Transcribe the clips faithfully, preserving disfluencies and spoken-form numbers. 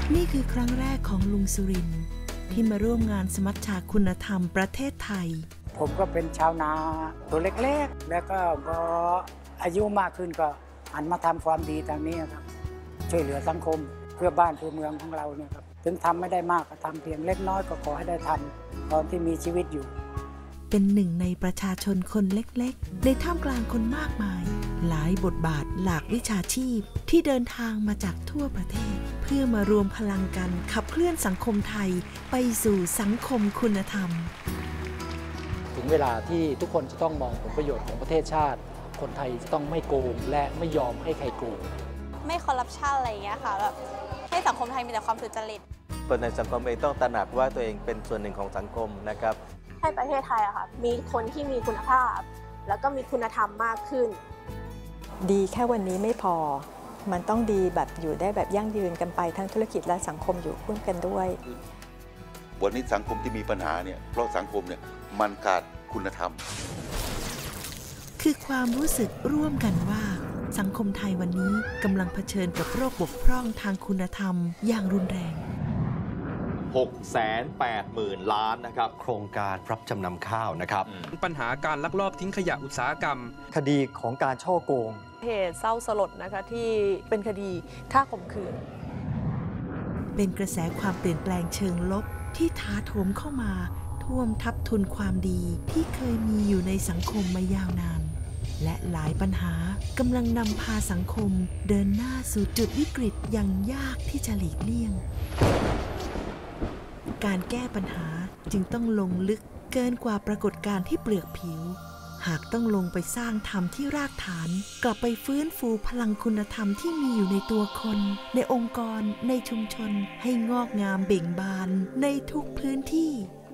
นี่คือครั้งแรกของลุงสุรินทร์ที่มาร่วมงานสมัชชาคุณธรรมประเทศไทยผมก็เป็นชาวนาตัวเล็กๆแล้วก็พออายุมากขึ้นก็หันมาทำความดีทางนี้ครับช่วยเหลือสังคมเพื่อบ้านเพื่อเมืองของเราเนี่ยครับถึงทำไม่ได้มากก็ทำเพียงเล็กน้อยก็ขอให้ได้ทำตอนที่มีชีวิตอยู่เป็นหนึ่งในประชาชนคนเล็กๆในท่ามกลางคนมากมายหลายบทบาทหลากวิชาชีพที่เดินทางมาจากทั่วประเทศเพื่อมารวมพลังกันขับเคลื่อนสังคมไทยไปสู่สังคมคุณธรรมถึงเวลาที่ทุกคนจะต้องมองผลประโยชน์ของประเทศชาติคนไทยจะต้องไม่โกงและไม่ยอมให้ใครโกงไม่คอร์รัปชันอะไรอย่างเงี้ยค่ะแบบให้สังคมไทยมีแต่ความสุจริตคนในสังคมเองต้องตระหนักว่าตัวเองเป็นส่วนหนึ่งของสังคมนะครับให้ประเทศไทยอะค่ะมีคนที่มีคุณภาพแล้วก็มีคุณธรรมมากขึ้นดีแค่วันนี้ไม่พอมันต้องดีแบบอยู่ได้แบบยั่งยืนกันไปทั้งธุรกิจและสังคมอยู่คู่กันด้วยวันนี้สังคมที่มีปัญหาเนี่ยเพราะสังคมเนี่ยมันขาดคุณธรรมคือความรู้สึกร่วมกันว่าสังคมไทยวันนี้กำลังเผชิญกับโรคบกพร่องทางคุณธรรมอย่างรุนแรงหกแสนแปดหมื่นล้านนะครับโครงการรับจำนำข้าวนะครับปัญหาการลักลอบทิ้งขยะอุตสาหกรรมคดีของการช่อโกงเหตุเศร้าสลดนะคะที่เป็นคดีฆ่าข่มขืนเป็นกระแสความเปลี่ยนแปลงเชิงลบที่ท้าโถมเข้ามาท่วมทับทุนความดีที่เคยมีอยู่ในสังคมมายาวนานและหลายปัญหากำลังนำพาสังคมเดินหน้าสู่จุดวิกฤตอย่างยากที่จะหลีกเลี่ยงการแก้ปัญหาจึงต้องลงลึกเกินกว่าปรากฏการณ์ที่เปลือกผิวหากต้องลงไปสร้างธรรมที่รากฐานกลับไปฟื้นฟูพลังคุณธรรมที่มีอยู่ในตัวคนในองค์กรในชุมชนให้งอกงามเบ่งบานในทุกพื้นที่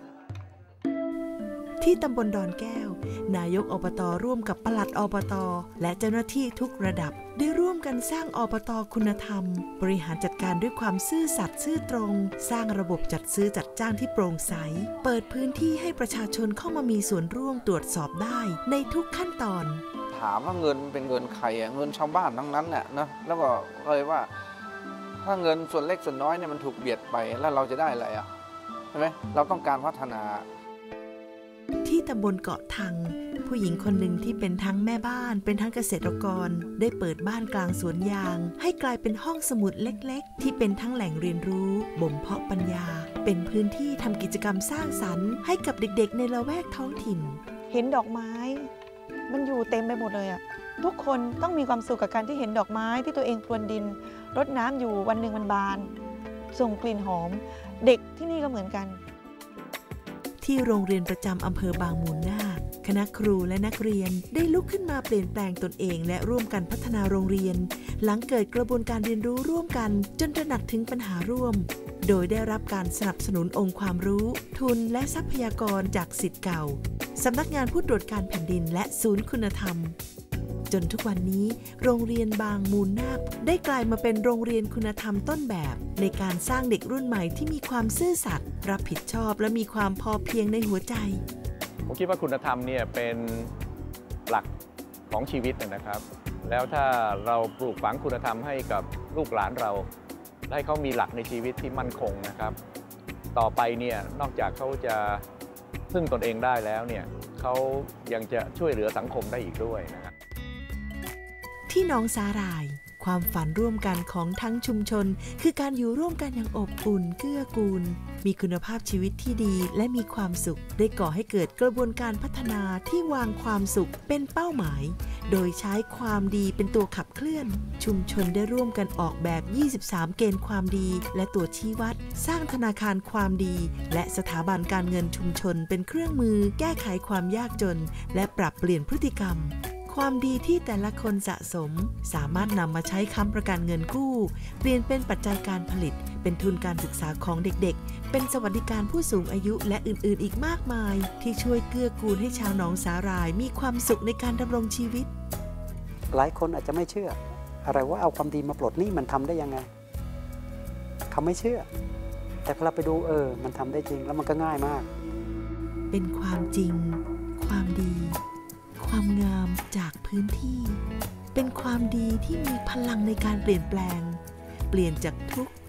ที่ตำบลดอนแก้วนายกอบต.ร่วมกับปลัดอบต.และเจ้าหน้าที่ทุกระดับได้ร่วมกันสร้างอบต.คุณธรรมบริหารจัดการด้วยความซื่อสัตย์ซื่อตรงสร้างระบบจัดซื้อจัดจ้างที่โปร่งใสเปิดพื้นที่ให้ประชาชนเข้ามามีส่วนร่วมตรวจสอบได้ในทุกขั้นตอนถามว่าเงินเป็นเงินใครอะเงินชาวบ้านทั้งนั้นแหละนะแล้วก็เลยว่าถ้าเงินส่วนเล็กส่วนน้อยเนี่ยมันถูกเบียดไปแล้วเราจะได้อะไรอ่ะใช่ไหมเราต้องการพัฒนาที่ตำบลเกาะทังผู้หญิงคนหนึ่งที่เป็นทั้งแม่บ้านเป็นทั้งเกษตรกรได้เปิดบ้านกลางสวนยางให้กลายเป็นห้องสมุดเล็กๆที่เป็นทั้งแหล่งเรียนรู้บ่มเพาะปัญญาเป็นพื้นที่ทำกิจกรรมสร้างสรรค์ให้กับเด็กๆในละแวกท้องถิ่นเห็นดอกไม้มันอยู่เต็มไปหมดเลยอะทุกคนต้องมีความสุขกับการที่เห็นดอกไม้ที่ตัวเองพรวนดินรดน้ำอยู่วันหนึ่งมันบานส่งกลิ่นหอมเด็กที่นี่ก็เหมือนกันที่โรงเรียนประจำอำเภอบางมูลนาคคณะครูและนักเรียนได้ลุกขึ้นมาเปลี่ยนแปลงตนเองและร่วมกันพัฒนาโรงเรียนหลังเกิดกระบวนการเรียนรู้ร่วมกันจนตระหนักถึงปัญหาร่วมโดยได้รับการสนับสนุนองค์ความรู้ทุนและทรัพยากรจากศิษย์เก่าสำนักงานผู้ตรวจการแผ่นดินและศูนย์คุณธรรมจนทุกวันนี้โรงเรียนบางมูลนาคได้กลายมาเป็นโรงเรียนคุณธรรมต้นแบบในการสร้างเด็กรุ่นใหม่ที่มีความซื่อสัตย์รับผิดชอบและมีความพอเพียงในหัวใจผมคิดว่าคุณธรรมเนี่ยเป็นหลักของชีวิตนะครับแล้วถ้าเราปลูกฝังคุณธรรมให้กับลูกหลานเราให้เขามีหลักในชีวิตที่มั่นคงนะครับต่อไปเนี่ยนอกจากเขาจะพึ่งตนเองได้แล้วเนี่ยเขายังจะช่วยเหลือสังคมได้อีกด้วยนะครับที่หนองสาหร่ายความฝันร่วมกันของทั้งชุมชนคือการอยู่ร่วมกันอย่างอบอุ่นเกื้อกูลมีคุณภาพชีวิตที่ดีและมีความสุขได้ก่อให้เกิดกระบวนการพัฒนาที่วางความสุขเป็นเป้าหมายโดยใช้ความดีเป็นตัวขับเคลื่อนชุมชนได้ร่วมกันออกแบบยี่สิบสามเกณฑ์ความดีและตัวชี้วัดสร้างธนาคารความดีและสถาบันการเงินชุมชนเป็นเครื่องมือแก้ไขความยากจนและปรับเปลี่ยนพฤติกรรมความดีที่แต่ละคนสะสมสามารถนำมาใช้ค้ำประกันเงินกู้เปลี่ยนเป็นปัจจัยการผลิตเป็นทุนการศึกษาของเด็กๆเป็นสวัสดิการผู้สูงอายุและอื่นๆอีกมากมายที่ช่วยเกื้อกูลให้ชาวหนองสาหร่ายมีความสุขในการดำรงชีวิตหลายคนอาจจะไม่เชื่ออะไรว่าเอาความดีมาปลดหนี้มันทำได้ยังไงเขาไม่เชื่อแต่พอเราไปดูเออมันทำได้จริงแล้วมันก็ง่ายมากเป็นความจริงความดีความงามจากพื้นที่เป็นความดีที่มีพลังในการเปลี่ยนแปลงเปลี่ยนจากทุกข์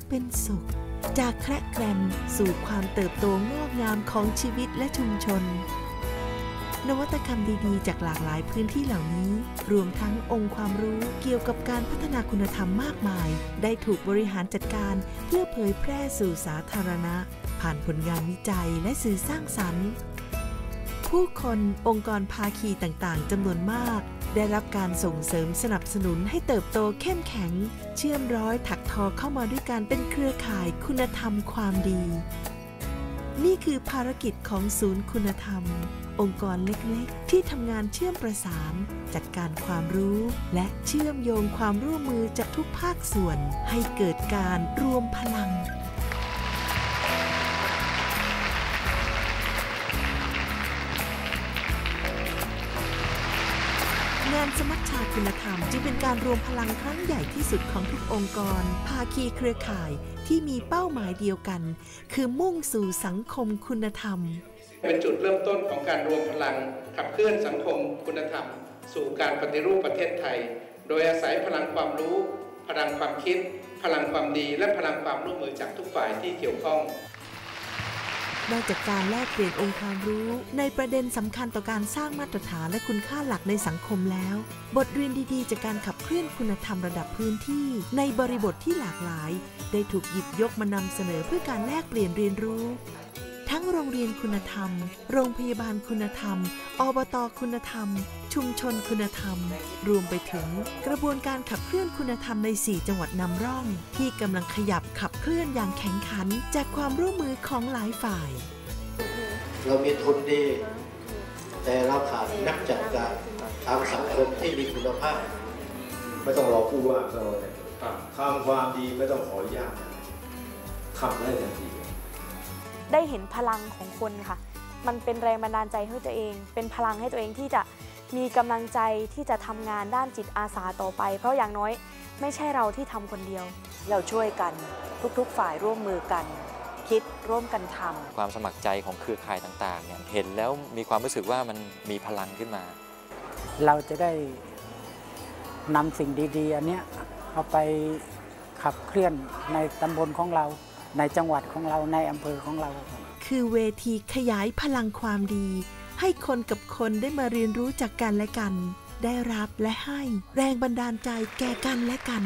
เป็นสุขจากแคระแกรนสู่ความเติบโตงอกงามของชีวิตและชุมชนนวัตกรรมดีๆจากหลากหลายพื้นที่เหล่านี้รวมทั้งองค์ความรู้เกี่ยวกับการพัฒนาคุณธรรมมากมายได้ถูกบริหารจัดการเพื่อเผยแพร่สู่สาธารณะผ่านผลงานวิจัยและสื่อสร้างสรรค์ผู้คนองค์กรภาคีต่างๆจำนวนมากได้รับการส่งเสริมสนับสนุนให้เติบโตเข้มแข็งเชื่อมร้อยถักทอเข้ามาด้วยการเป็นเครือข่ายคุณธรรมความดีนี่คือภารกิจของศูนย์คุณธรรมองค์กรเล็กๆที่ทำงานเชื่อมประสานจัดการความรู้และเชื่อมโยงความร่วมมือจากทุกภาคส่วนให้เกิดการรวมพลังงานสมัชชาคุณธรรมจึงเป็นการรวมพลังครั้งใหญ่ที่สุดของทุกองค์กรภาคีเครือข่ายที่มีเป้าหมายเดียวกันคือมุ่งสู่สังคมคุณธรรมเป็นจุดเริ่มต้นของการรวมพลังขับเคลื่อนสังคมคุณธรรมสู่การปฏิรูปประเทศไทยโดยอาศัยพลังความรู้พลังความคิดพลังความดีและพลังความร่วมมือจากทุกฝ่ายที่เกี่ยวข้องนอกจากการแลกเปลี่ยนองค์ความรู้ในประเด็นสำคัญต่อการสร้างมาตรฐานและคุณค่าหลักในสังคมแล้วบทเรียนดีๆจากการขับเคลื่อนคุณธรรมระดับพื้นที่ในบริบทที่หลากหลายได้ถูกหยิบยกมานำเสนอเพื่อการแลกเปลี่ยนเรียนรู้ทั้งโรงเรียนคุณธรรมโรงพยาบาลคุณธรรมอบต.คุณธรรมชุมชนคุณธรรมรวมไปถึงกระบวนการขับเคลื่อนคุณธรรมในสี่จังหวัดนำร่องที่กำลังขยับขับเคลื่อนอย่างแข็งขันจากความร่วมมือของหลายฝ่ายเรามีทุนดีแต่เราขาดนักจัดการทางสังคมที่มีคุณภาพไม่ต้องรอผู้ว่าเราทำความดีไม่ต้องขออนุญาตทำได้ทันทีได้เห็นพลังของคนค่ะมันเป็นแรงบันดาลใจให้ตัวเองเป็นพลังให้ตัวเองที่จะมีกำลังใจที่จะทำงานด้านจิตอาสาต่อไปเพราะอย่างน้อยไม่ใช่เราที่ทำคนเดียวเราช่วยกันทุกๆฝ่ายร่วมมือกันคิดร่วมกันทำความสมัครใจของเครือข่ายต่างๆเนี่ยเห็นแล้วมีความรู้สึกว่ามันมีพลังขึ้นมาเราจะได้นำสิ่งดีๆอันนี้เอาไปขับเคลื่อนในตำบลของเราในจังหวัดของเราในอำเภอของเราคือเวทีขยายพลังความดีให้คนกับคนได้มาเรียนรู้จากกันและกันได้รับและให้แรงบันดาลใจแก่กันและกัน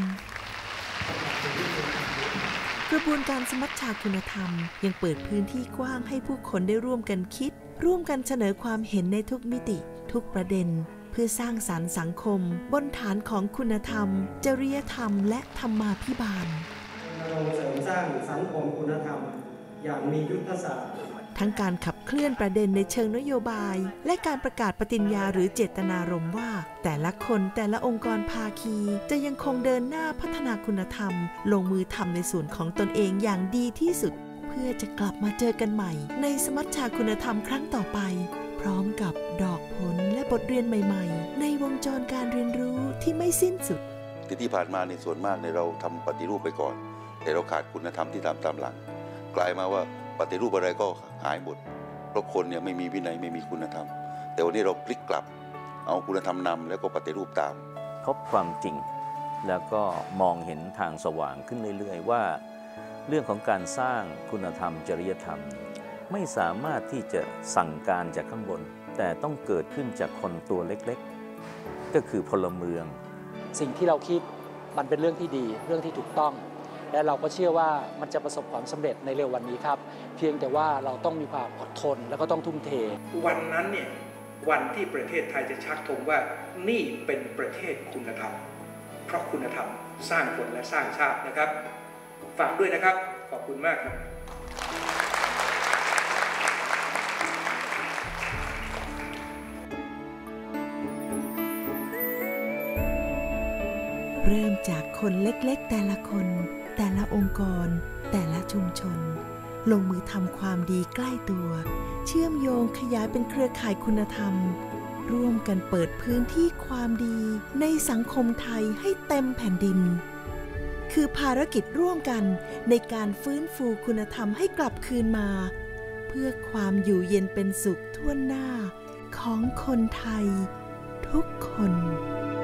กระบวนการสมัชชาคุณธรรมยังเปิดพื้นที่กว้างให้ผู้คนได้ร่วมกันคิดร่วมกันเสนอความเห็นในทุกมิติทุกประเด็นเพื่อสร้างสรรค์สังคมบนฐานของคุณธรรมจริยธรรมและธรรมาภิบาลเราเสริมสร้างสังคมคุณธรรมอย่างมียุทธศาสตร์ทั้งการขับเคลื่อนประเด็นในเชิงนโยบายและการประกาศปฏิญญาหรือเจตนารมณ์ว่าแต่ละคนแต่ละองค์กรภาคีจะยังคงเดินหน้าพัฒนาคุณธรรมลงมือทำในส่วนของตนเองอย่างดีที่สุดเพื่อจะกลับมาเจอกันใหม่ในสมัชชาคุณธรรมครั้งต่อไปพร้อมกับดอกผลและบทเรียนใหม่ๆในวงจรการเรียนรู้ที่ไม่สิ้นสุดที่ผ่านมาในส่วนมากในเราทำปฏิรูปไปก่อนแต่เราขาดคุณธรรมที่ตามตามหลังกลายมาว่าปฏิรูปอะไรก็หายหมดเพราะคนเนี่ยไม่มีวินัยไม่มีคุณธรรมแต่วันนี้เราพลิกกลับเอาคุณธรรมนำแล้วก็ปฏิรูปตามพบความจริงแล้วก็มองเห็นทางสว่างขึ้นเรื่อยๆว่าเรื่องของการสร้างคุณธรรมจริยธรรมไม่สามารถที่จะสั่งการจากข้างบนแต่ต้องเกิดขึ้นจากคนตัวเล็กๆก็คือพลเมืองสิ่งที่เราคิดมันเป็นเรื่องที่ดีเรื่องที่ถูกต้องและเราก็เชื่อว่ามันจะประสบความสำเร็จในเร็ววันนี้ครับเพียงแต่ว่าเราต้องมีความอดทนแล้วก็ต้องทุ่มเทวันนั้นเนี่ยวันที่ประเทศไทยจะชักธงว่านี่เป็นประเทศคุณธรรมเพราะคุณธรรมสร้างคนและสร้างชาตินะครับฝากด้วยนะครับขอบคุณมากครับเริ่มจากคนเล็กๆแต่ละคนแต่ละองค์กรแต่ละชุมชนลงมือทำความดีใกล้ตัวเชื่อมโยงขยายเป็นเครือข่ายคุณธรรมร่วมกันเปิดพื้นที่ความดีในสังคมไทยให้เต็มแผ่นดินคือภารกิจร่วมกันในการฟื้นฟูคุณธรรมให้กลับคืนมาเพื่อความอยู่เย็นเป็นสุขทั่วหน้าของคนไทยทุกคน